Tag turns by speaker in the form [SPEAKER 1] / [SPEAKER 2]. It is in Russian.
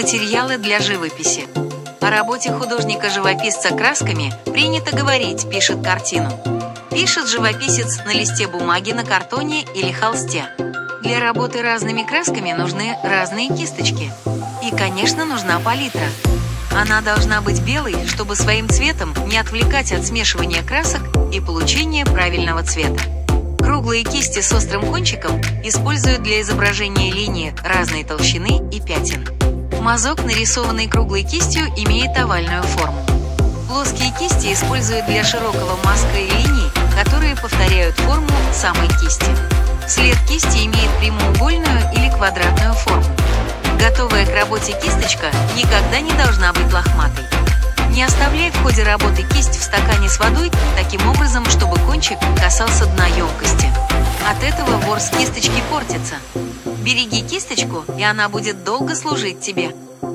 [SPEAKER 1] Материалы для живописи. О работе художника-живописца красками принято говорить «пишет картину». Пишет живописец на листе бумаги, на картоне или холсте. Для работы разными красками нужны разные кисточки. И, конечно, нужна палитра. Она должна быть белой, чтобы своим цветом не отвлекать от смешивания красок и получения правильного цвета. Круглые кисти с острым кончиком используют для изображения линий разной толщины и пятен. Мазок, нарисованный круглой кистью, имеет овальную форму. Плоские кисти используют для широкого мазка и линий, которые повторяют форму самой кисти. След кисти имеет прямоугольную или квадратную форму. Готовая к работе кисточка никогда не должна быть лохматой. Не оставляй в ходе работы кисть в стакане с водой таким образом, чтобы кончик касался дна емкости. От этого ворс кисточки портится. Береги кисточку, и она будет долго служить тебе.